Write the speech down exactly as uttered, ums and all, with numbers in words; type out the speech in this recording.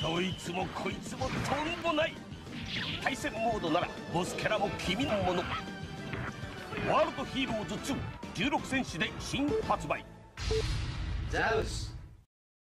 どいつもこいつもとんでもない。対戦モードならボスキャラも君のもの。ワールドヒーローズツーじゅうろく戦士で新発売。 ザウス